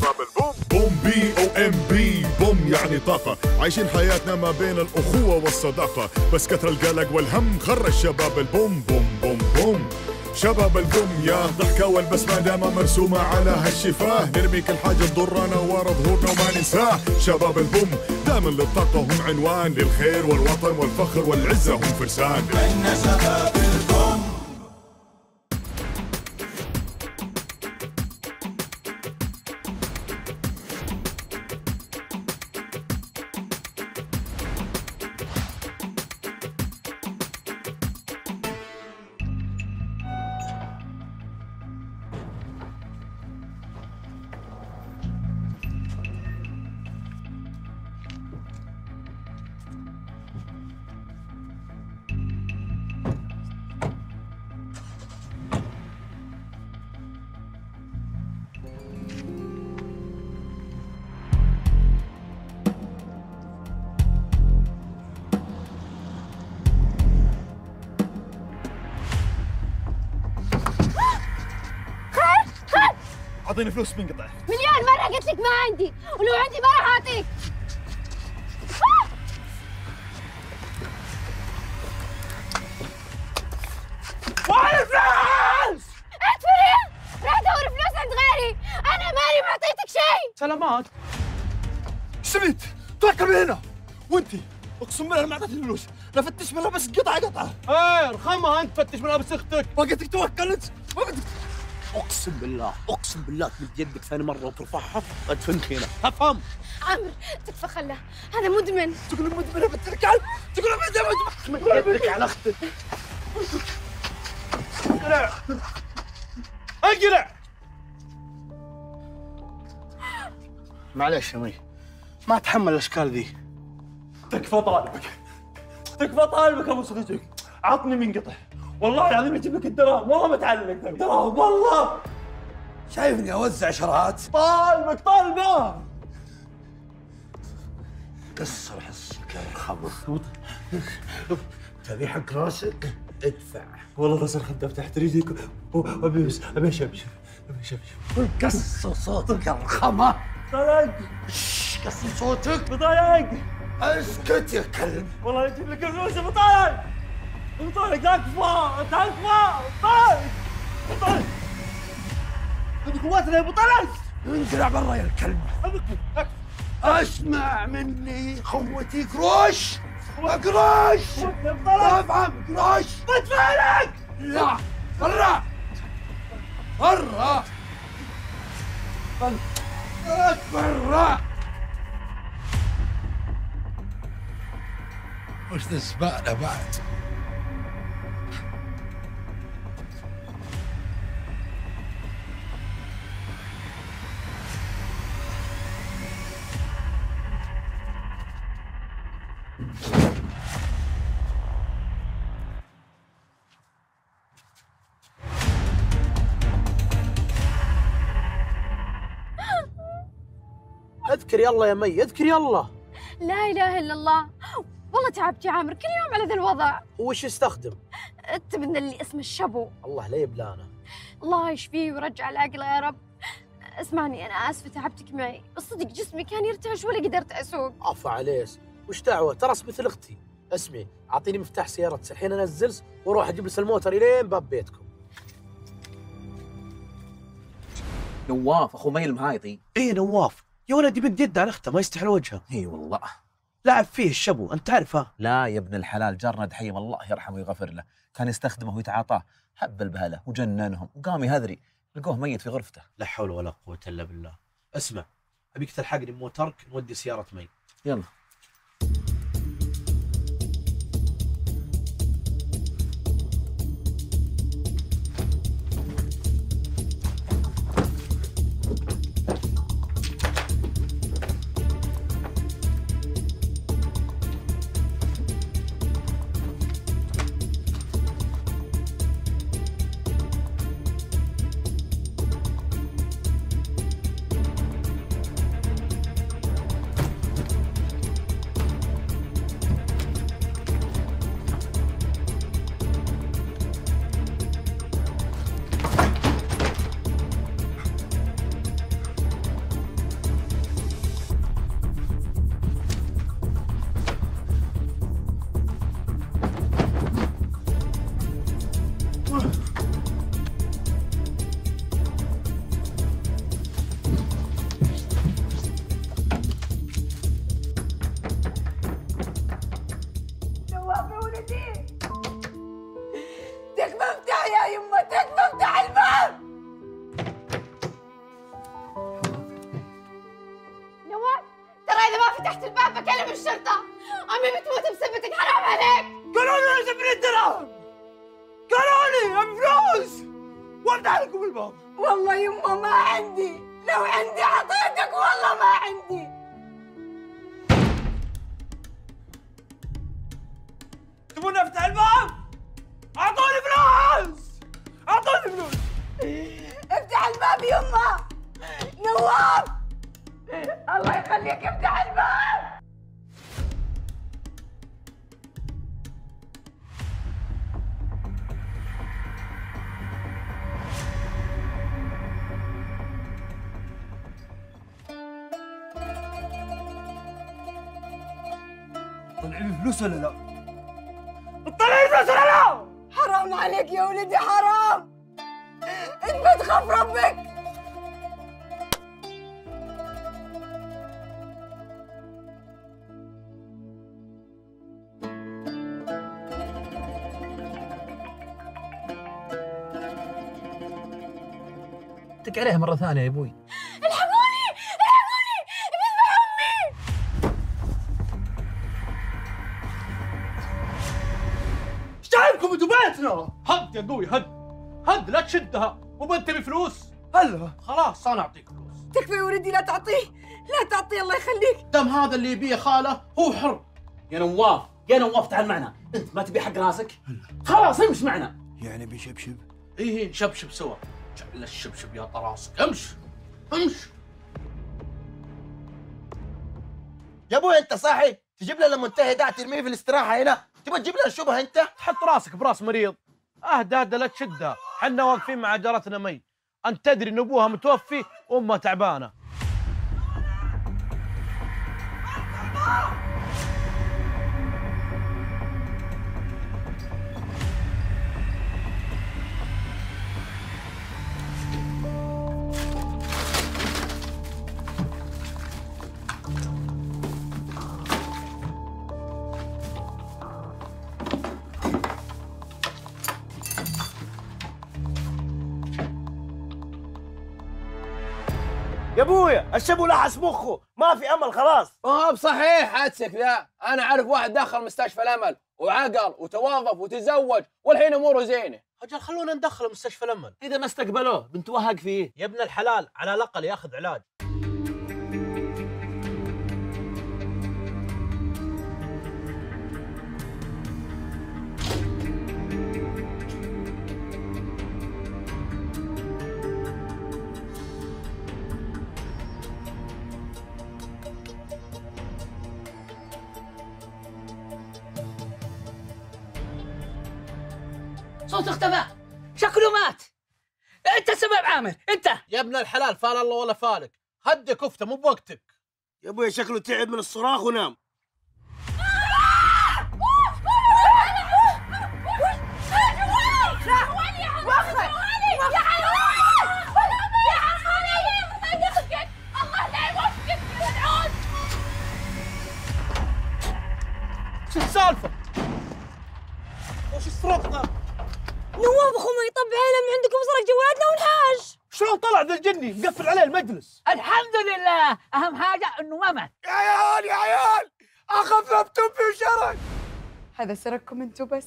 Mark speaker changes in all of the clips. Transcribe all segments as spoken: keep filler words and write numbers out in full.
Speaker 1: شباب البوم. بوم بي او ام بي، بوم يعني طاقة، عايشين حياتنا ما بين الأخوة والصداقة، بس كثر القلق والهم خرج شباب البوم. بوم بوم بوم شباب البوم، يا ضحكة والبسمة دايما مرسومة على هالشفاه، نرمي كل حاجة تضرنا ورا ظهورنا وما ننساه. شباب البوم دايما للطاقة هم عنوان، للخير والوطن والفخر والعزة هم فرسان.
Speaker 2: احنا شباب البوم.
Speaker 3: اعطيني فلوس منقطع.
Speaker 4: مليون مرة قلت لك ما عندي، ولو عندي ما راح اعطيك.
Speaker 3: وين الفلوس؟
Speaker 4: ادفري، راح ادور فلوس عند غيري، انا مالي ما اعطيتك شيء.
Speaker 3: سلامات. سميت توكل من هنا. وانتي اقسم بالله ما اعطيتني فلوس، لا فتش ملابس قطعه قطعه. ايه ارخمها انت، فتش ملابس اختك. ما قلت لك توكلت؟ ما قلت لك. اقسم بالله اقسم بالله تمد يدك ثاني مره وترفعها ادفنك هنا، افهم؟
Speaker 4: عمرو تكفى خله، هذا مدمن.
Speaker 3: تقول مدمن بنت الكلب، تقول مدمن. تمد يدك على اختك. اقلع اقلع. معليش يا مي، ما اتحمل الاشكال ذي. تكفى طالبك، تكفى طالبك ابو صديقك، عطني منقطع، والله العظيم اجيب لك الدراهم، والله بتعلمك دراهم والله.
Speaker 2: شايفني اوزع شرات؟
Speaker 3: طالبك طالبه.
Speaker 2: كسر حسك يا الخبر. تبي حق راسك؟ ادفع.
Speaker 3: والله راس الخدام تحت رجليك وابي بس ابي اشبشب ابي اشبشب.
Speaker 2: كسر صوتك يا الخمه.
Speaker 3: طلق.
Speaker 2: كسر صوتك.
Speaker 3: بطلق.
Speaker 2: اسكت يا كلب.
Speaker 3: والله اجيب لك الفلوس يا بطلق. بطلق تكفى تكفى. طلق طلق. هذه قواتنا يا بطلق.
Speaker 2: انقلع برا يا الكلب. اسمع مني خوتي قروش. قروش. افهم قروش.
Speaker 3: بدفع لك.
Speaker 2: لا برا برا برا. وش ذا الزبالة بعد؟
Speaker 5: اذكر يلا يا مي، اذكر يلا.
Speaker 4: لا اله الا الله، والله تعبت يا عامر، كل يوم على ذا الوضع.
Speaker 5: وش يستخدم؟
Speaker 4: التبن اللي اسمه الشبو.
Speaker 5: الله لا يبلانا.
Speaker 4: الله يشفيه ويرجع العقل يا رب. اسمعني انا اسفه تعبتك معي، الصدق جسمي كان يرتعش ولا قدرت اسوق.
Speaker 5: عفا عليك، وش دعوه؟ تراس مثل اختي. اسمعي، اعطيني مفتاح سيارتك الحين انزلس واروح اجيب لك الموتر الين باب بيتكم.
Speaker 6: نواف اخو مي المهايطي.
Speaker 5: ايه نواف يا ولدي، بنت يد على اخته ما يستحل وجهه.
Speaker 6: اي والله
Speaker 5: لعب فيه الشبو انت تعرفه.
Speaker 6: لا يا ابن الحلال، جارنا دحيم الله يرحمه ويغفر له كان يستخدمه ويتعاطاه، هب البهله وجننهم وقام يهذري، لقوه ميت في غرفته.
Speaker 5: لا حول ولا قوه الا بالله. اسمع، ابيك تلحقني بموترك نودي سياره مي.
Speaker 6: يلا.
Speaker 4: فتحت الباب بكلم الشرطة. أمي بتموت بسبتك، حرام عليك.
Speaker 2: قالوا لي لازم لي الدرهم، قالوا لي ابي فلوس، وارجع لكم الباب.
Speaker 7: والله يما ما عندي، لو عندي عطيتك والله ما عندي.
Speaker 2: تبون افتح الباب؟ اعطوني فلوس، اعطوني فلوس.
Speaker 7: افتح الباب يما. نواف الله يخليك افتح الباب.
Speaker 2: طلعي لي فلوس ولا لا؟ طلعي لي فلوس ولا لا؟
Speaker 7: حرام عليك يا ولدي، حرام. انت ما تخاف ربك.
Speaker 5: اتك عليها مرة ثانية يا ابوي.
Speaker 4: الحقوني الحقوني، بيذبح أمي.
Speaker 2: ايش جايبكم انتوا بيتنا؟ هد يا قوي، هد هد، لا تشدها. وبنت تبي فلوس؟ هلا خلاص انا اعطيك فلوس.
Speaker 7: تكفى يا ولدي، لا تعطيه، لا تعطيه الله يخليك.
Speaker 5: دم هذا اللي يبيه خاله هو حر. يا نواف يا نواف تعال معنا، انت ما تبي حق راسك؟ خلاص امش معنا.
Speaker 2: يعني بنشبشب؟
Speaker 5: ايه نشبشب سوا. جعل الشبشب يا طراسك، امش امش.
Speaker 3: يا ابوي انت صاحي؟ تجيب لنا المنتهي ده ترميه في الاستراحه هنا؟ تبغى تجيب لنا الشبهه انت؟
Speaker 2: تحط راسك براس مريض. اهدى اهدى لا تشدها، حنا واقفين مع جارتنا مي. انت تدري ان ابوها متوفي وامها تعبانه.
Speaker 3: يا ابويا الشبو لحس مخه، ما في امل خلاص.
Speaker 8: ما هو بصحيح حدسك ذا، انا اعرف واحد دخل مستشفى الامل وعقل وتوظف وتزوج والحين اموره زينه.
Speaker 5: اجل خلونا ندخله مستشفى الامل.
Speaker 6: اذا ما استقبلوه بنتوهق فيه.
Speaker 5: يا ابن الحلال على الاقل ياخذ علاج.
Speaker 7: صوت اختفى، شكله مات. انت السبب عامر، انت.
Speaker 5: يا ابن الحلال فال الله ولا فالك، هدي كفته مو بوقتك.
Speaker 3: يا ابويا شكله تعب من الصراخ ونام.
Speaker 2: شو السالفه؟ وش سرقنا؟
Speaker 7: نواف اخو ما يطب عينه من عندكم، سرق جوالاتنا ونحاش.
Speaker 2: شلون طلع ذا الجني مقفل عليه المجلس؟
Speaker 7: الحمد لله، اهم حاجه انه ما مات.
Speaker 2: يا عيال يا عيال، اخذ لابتوبي وشرك.
Speaker 7: هذا سرقكم انتوا بس.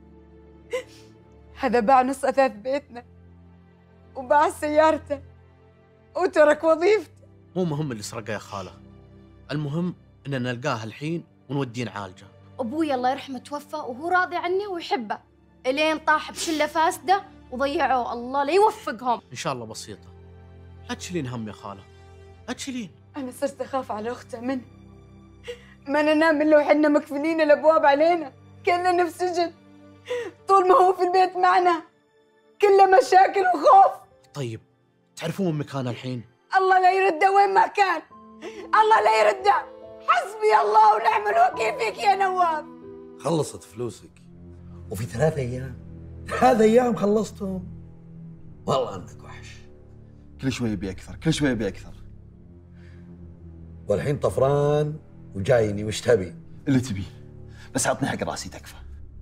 Speaker 7: هذا باع نص اثاث بيتنا وباع سيارته وترك وظيفته.
Speaker 5: مو مهم اللي سرقه يا خاله، المهم اننا نلقاه الحين ونوديه نعالجه.
Speaker 4: أبوي الله يرحمه توفى وهو راضي عني ويحبه، الين طاح بشله فاسده وضيعوه. الله لا يوفقهم.
Speaker 5: ان شاء الله بسيطه، لا تشيلين هم يا خاله، لا تشيلين.
Speaker 7: انا صرت اخاف على اخته منه، ما ننام الا وحنا مقفلين الابواب علينا، كأننا في سجن. طول ما هو في البيت معنا كله مشاكل وخوف.
Speaker 5: طيب تعرفون مكانه الحين؟
Speaker 7: الله لا يرده وين ما كان، الله لا يرده. حسبي الله ونعم الوكيل فيك يا نواف.
Speaker 9: خلصت فلوسك وفي ثلاث ايام، ثلاث ايام خلصتهم. والله انك وحش.
Speaker 3: كل شوي يبي اكثر، كل شوي يبي اكثر.
Speaker 9: والحين طفران وجايني، وش تبي؟
Speaker 3: اللي تبيه، بس عطني حق راسي تكفى.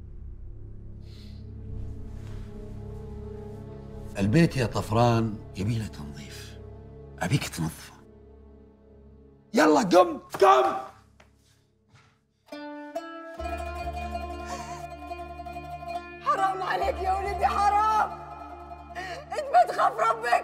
Speaker 9: البيت يا طفران يبي له تنظيف، ابيك تنظفه. يلا قم قم
Speaker 7: عليك يا ولدي حرام، انت ما تخاف ربك.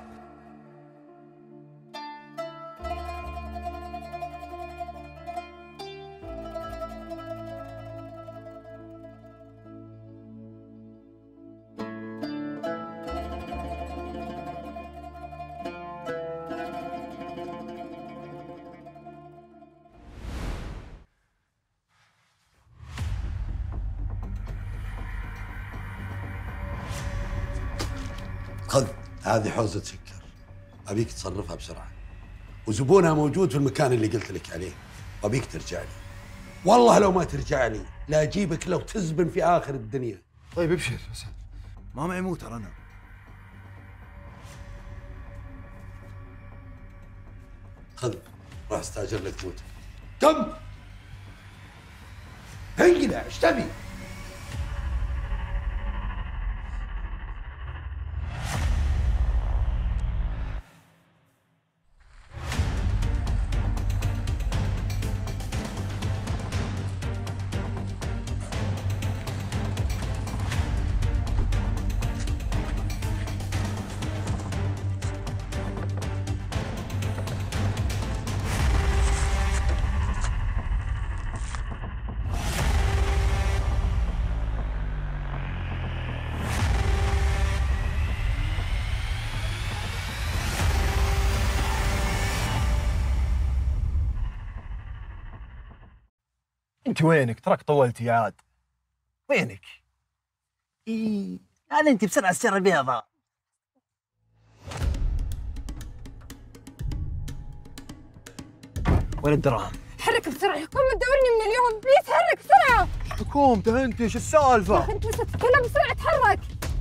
Speaker 9: خذ هذه حوزة سكر، أبيك تصرفها بسرعة، وزبونها موجود في المكان اللي قلت لك عليه، وأبيك ترجع لي. والله لو ما ترجع لي لا أجيبك لو تزبن في آخر الدنيا.
Speaker 3: طيب ابشر بس ما معي موتر أنا.
Speaker 9: خذ روح استاجر لك موتر. كم؟ انقلع ايش تبي؟
Speaker 3: انت وينك؟ تراك طولتي يا عاد. وينك؟
Speaker 10: ايه هذا انت بسرعه السياره البيضاء.
Speaker 3: وين الدراهم؟
Speaker 4: حرك بسرعه، قم تدورني من اليوم، بليز حرك بسرعه.
Speaker 3: حكومته انت ايش السالفه؟
Speaker 4: يا اخي انت بس تتكلم بسرعه، تحرك.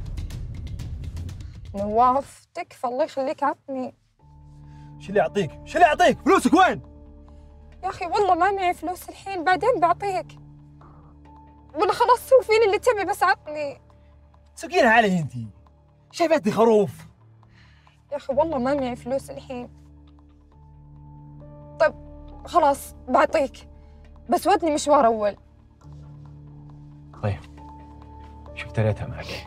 Speaker 4: نواف تكفى الله يخليك، عطني.
Speaker 3: ايش اللي يعطيك؟ ايش اللي يعطيك؟ فلوسك وين؟
Speaker 4: يا اخي والله ما معي فلوس الحين، بعدين بعطيك. ولا خلاص سوي فيني اللي تبي، بس عطني.
Speaker 3: تسوقينها علي انت؟ شايفتني خروف؟
Speaker 4: يا اخي والله ما معي فلوس الحين. طيب خلاص بعطيك، بس ودني مشوار اول.
Speaker 3: طيب شفت ريتها معك.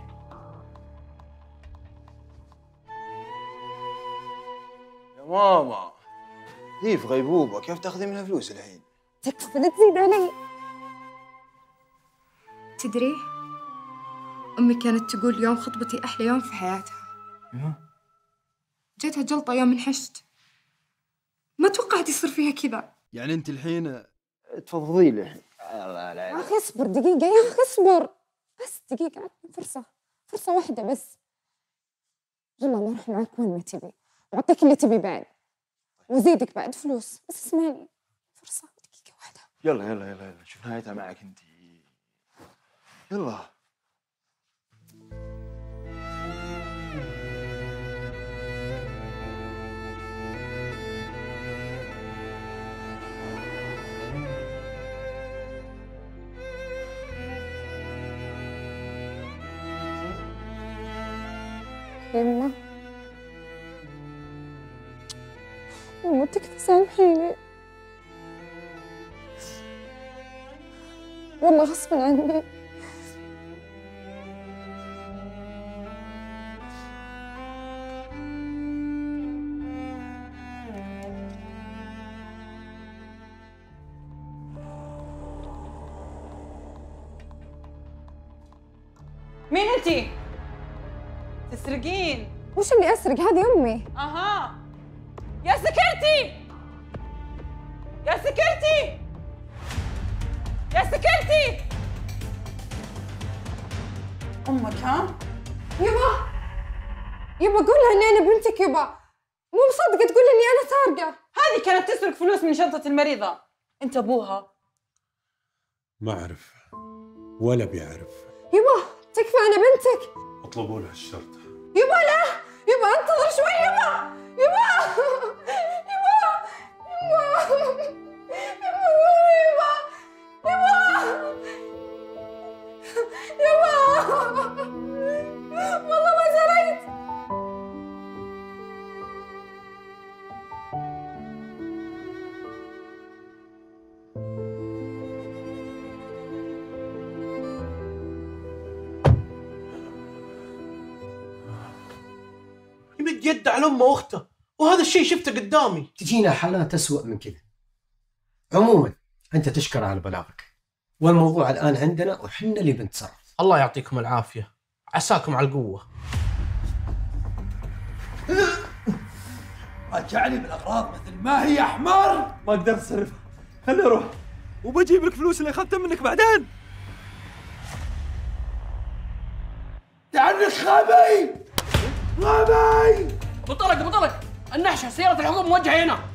Speaker 11: يا ماما هي في غيبوبة، كيف تاخذي منها فلوس الحين؟
Speaker 4: تكفى لا تزيد علي. تدري أمي كانت تقول يوم خطبتي أحلى يوم في حياتها. جتها جلطة يوم انحشت، ما توقعت يصير فيها كذا.
Speaker 11: يعني أنت الحين تفضفضي لي الحين.
Speaker 4: الله لا. يا أخي اصبر دقيقة، يا أخي اصبر بس دقيقة، عطني فرصة، فرصة واحدة بس. يلا أنا أروح معك وين ما تبي، وأعطيك اللي تبي بعد، وزيدك بعد فلوس، بس اسمعني فرصة دقيقة واحدة.
Speaker 11: يلا يلا يلا يلا شوف نهايتها معك أنت. يلا.
Speaker 4: يما يما تكفى سامحيني، والله غصبا عني.
Speaker 12: مين انتي؟ تسرقين؟
Speaker 4: وش اللي اسرق؟ هذه امي.
Speaker 12: اها يا سكرتي، يا سكرتي، يا سكرتي. امك ها؟
Speaker 4: يبا يبا قولها اني انا بنتك يبا، مو مصدقه تقول اني انا سارقه.
Speaker 12: هذه كانت تسرق فلوس من شنطه المريضه، انت ابوها؟
Speaker 9: ما أعرف ولا بيعرف.
Speaker 4: يبا تكفى انا بنتك.
Speaker 9: اطلبوا لها الشرطة.
Speaker 4: يبا لا يبا انتظر شوي يبا يبا يبا يبا يبا يبا يبا والله ما سرقت.
Speaker 2: يمد يده على امه واخته، وهذا الشيء شفته قدامي.
Speaker 13: تجينا حالات أسوأ من كذا. عموما انت تشكر على بلاغك، والموضوع الان عندنا وحنا اللي بنتصرف.
Speaker 2: الله يعطيكم العافيه، عساكم على القوه.
Speaker 9: رجعني بالاغراض مثل ما هي يا حمار.
Speaker 3: ما اقدر اتصرفها، خليني اروح وبجيب لك فلوس اللي اخذتها منك بعدين.
Speaker 9: لعنك غبي غبي.
Speaker 12: بطلق بطلق، النحشه سياره الحكومه موجهه هنا.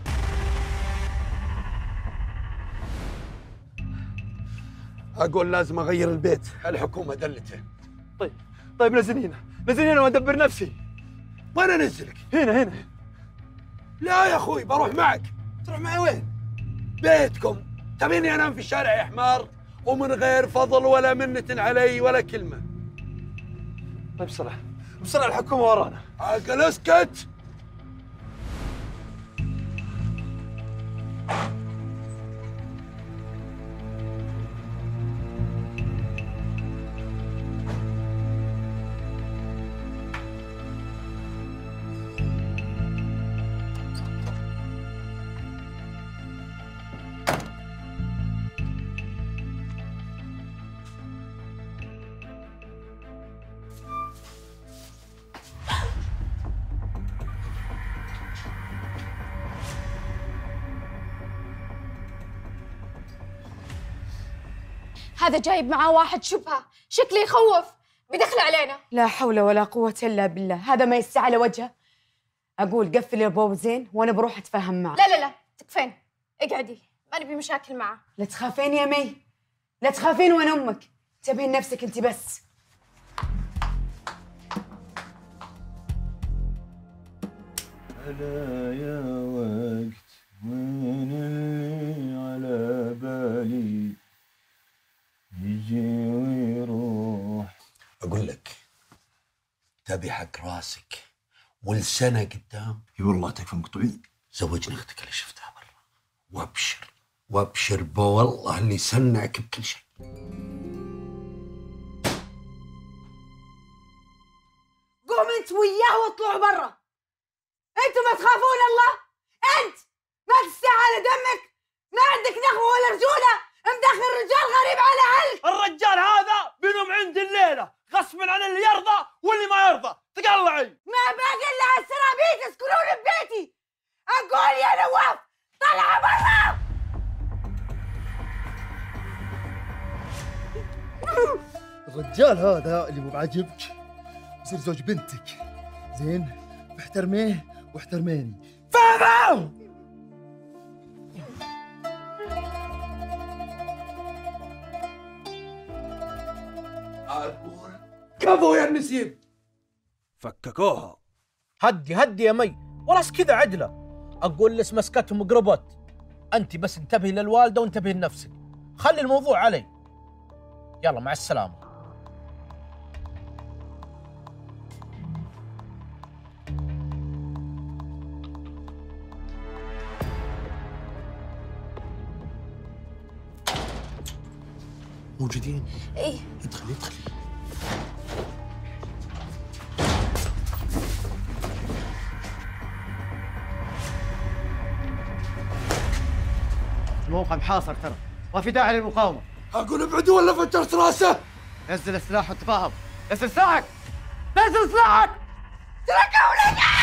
Speaker 9: اقول لازم اغير البيت، الحكومه دلته.
Speaker 3: طيب طيب نزلني هنا، نزلني هنا وادبر نفسي.
Speaker 9: وين انزلك؟
Speaker 3: هنا هنا.
Speaker 9: لا يا اخوي بروح معك. تروح معي وين؟ بيتكم. تبيني انام في الشارع يا حمار ومن غير فضل ولا منة علي ولا كلمه.
Speaker 3: طيب بسرعه بسرعه، الحكومه ورانا.
Speaker 9: عاقل اسكت.
Speaker 4: هذا جايب معاه واحد شبهه، شكله يخوف، بيدخل علينا.
Speaker 7: لا حول ولا قوة إلا بالله، هذا ما يستاهل على وجهه. أقول قفل الباب زين وأنا بروح أتفاهم معه.
Speaker 4: لا لا لا تكفين، اقعدي، ما نبي مشاكل معه.
Speaker 7: لا تخافين يا مي، لا تخافين وأنا أمك، انتبهين نفسك أنت بس.
Speaker 11: ألا يا وقت وين اللي على بالي يجي ويروح.
Speaker 9: اقول لك تبي حق راسك والسنه قدام.
Speaker 11: اي والله تكفى مقطوعين.
Speaker 9: زوجني اختك اللي شفتها برا، وابشر وابشر بوالله اللي يسنعك بكل شيء.
Speaker 7: قوم انت وياه واطلعوا برا. انتوا ما تخافون الله؟ انت ما تستاهل على دمك؟ ما عندك نخوه ولا رجوله؟ مدخل رجال غريب على علك.
Speaker 2: الرجال هذا بينهم عندي الليله غصبا عن اللي يرضى واللي ما يرضى. تقلعي.
Speaker 7: ما باقي الا السرابيك تسكنون ببيتي. اقول يا نواف طلع برا.
Speaker 3: الرجال هذا اللي مو بعاجبك يصير زوج بنتك، زين؟ احترميه واحترميني، فاهمه؟
Speaker 9: كفو يا النسيم.
Speaker 3: فككوها.
Speaker 2: هدي هدي يا مي، وراس كذا عدله. اقول لس مسكتهم قربت. انت بس انتبهي للوالده وانتبهي لنفسك، خلي الموضوع علي. يلا مع السلامه.
Speaker 9: موجودين؟
Speaker 4: ايه
Speaker 9: ادخلي ادخلي.
Speaker 3: الموقع محاصر ترى، ما في داعي للمقاومة.
Speaker 9: اقول ابعدوا ولا فجرت راسه.
Speaker 3: نزل السلاح وتفاهم. نزل سلاحك، نزل سلاحك.
Speaker 7: تركوا لنا.